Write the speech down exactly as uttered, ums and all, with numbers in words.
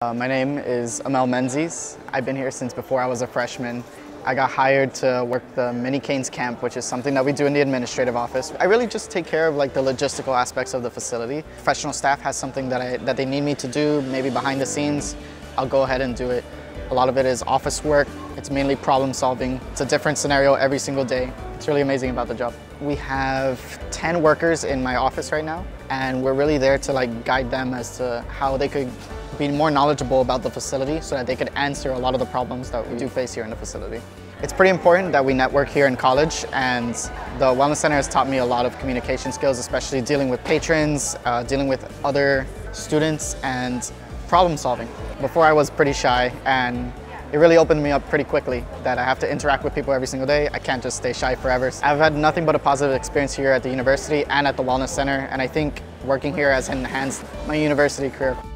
Uh, my name is Amel Menzies. I've been here since before I was a freshman. I got hired to work the Mini Canes camp, which is something that we do in the administrative office. I really just take care of like the logistical aspects of the facility. Professional staff has something that, I, that they need me to do, maybe behind the scenes. I'll go ahead and do it. A lot of it is office work. It's mainly problem solving. It's a different scenario every single day. It's really amazing about the job. We have ten workers in my office right now, and we're really there to like guide them as to how they could be more knowledgeable about the facility so that they could answer a lot of the problems that we do face here in the facility. It's pretty important that we network here in college, and the Wellness Center has taught me a lot of communication skills, especially dealing with patrons, uh, dealing with other students, and problem solving. Before I was pretty shy, and it really opened me up pretty quickly that I have to interact with people every single day. I can't just stay shy forever. I've had nothing but a positive experience here at the university and at the Wellness Center, and I think working here has enhanced my university career.